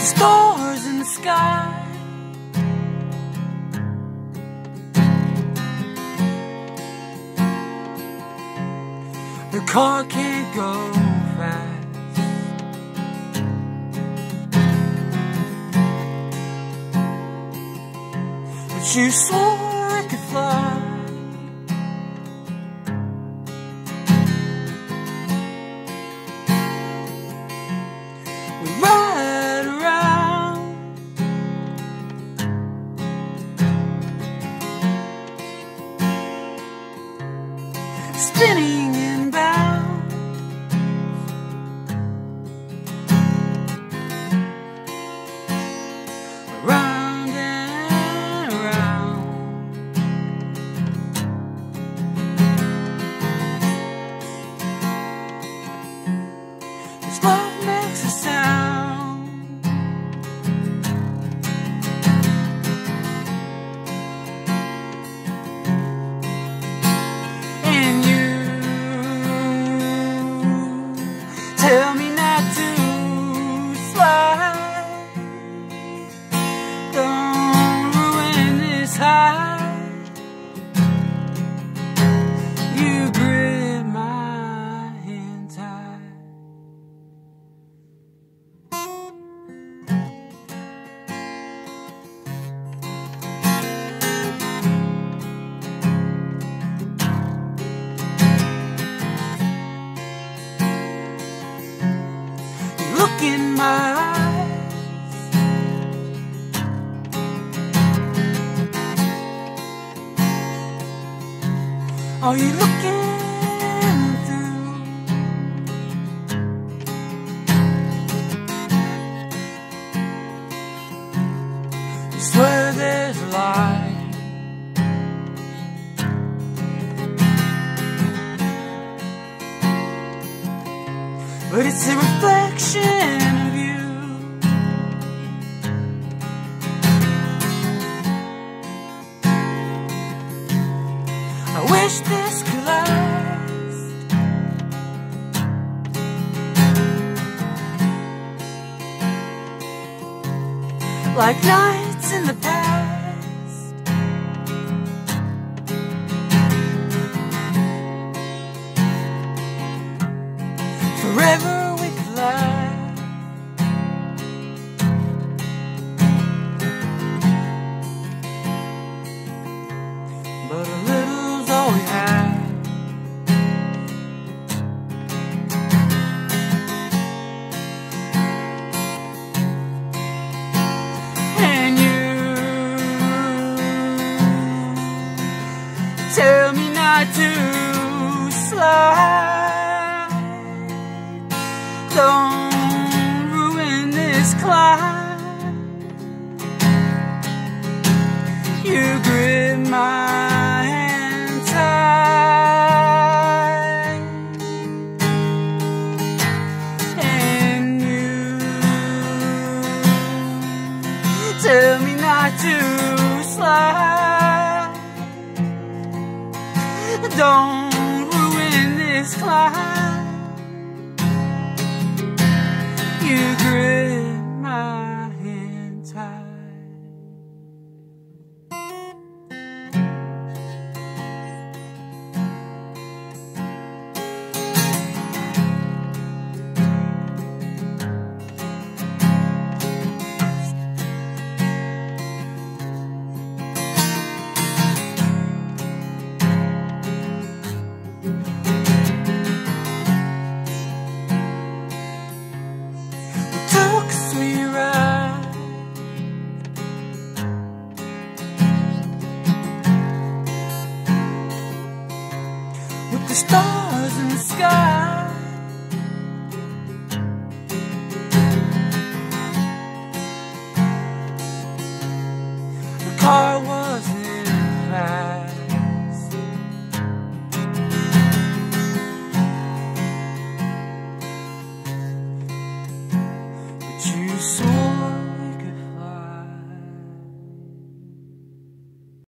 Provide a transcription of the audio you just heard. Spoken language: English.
stars in the sky. The car can't go fast, but you swore it could fly. We ride around, spinning and bound, around and around. This love makes a sound, and you tell me not to slide. Don't ruin this high. You grip my hand tight. You look in my eyes, are you looking through? You swear there's a light, but it's a reflection of you. I wish this could last, like nights in the past. Forever we could laugh, but a little's all we have. And you tell me not to slide. Don't ruin this climb. You grip my hand tight, and you tell me not to slide. Don't ruin this climb.